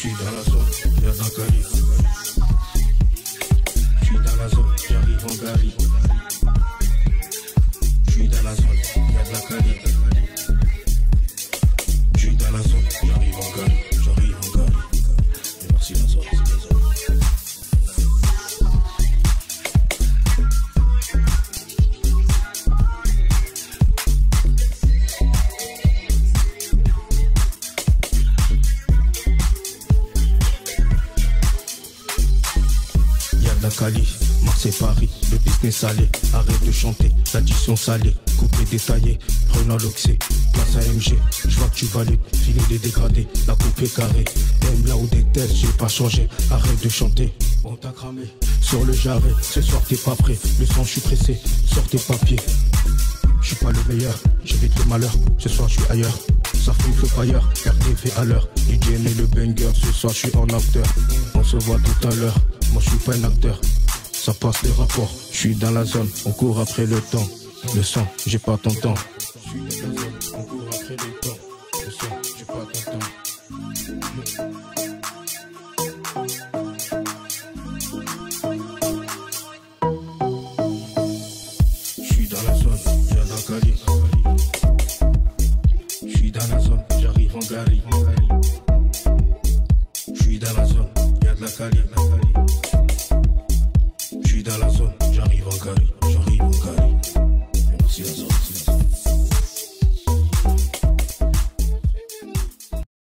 J'suis dans la zone, y'a de la qualité. J'suis dans la zone, j'arrive en galerie. J'suis dans la zone, y'a de la qualité. J'suis dans la zone, j'arrive en galerie. J'arrive en galerie. Et merci la zone, c'est la zone. La Cali, Marseille, Paris, le business salé. Arrête de chanter, l'addition salée. Coupé, détaillé, prenant l'oxy. Place à MG, je vois que tu valides. Fini les dégradés, la coupe est carrée. Aime là où des tests, j'ai pas changé. Arrête de chanter, on t'a cramé. Sur le jarret, ce soir t'es pas prêt. Le sang, je suis pressé, sors tes papiers. Je suis pas le meilleur, j'évite le malheur. Ce soir, je suis ailleurs. Ça fout le fire, RTV à l'heure. DJ et le banger, ce soir, je suis en after. On se voit tout à l'heure. Moi je suis pas un acteur, ça passe les rapports. Je suis dans la zone, on court après le temps. Le sang, j'ai pas ton temps.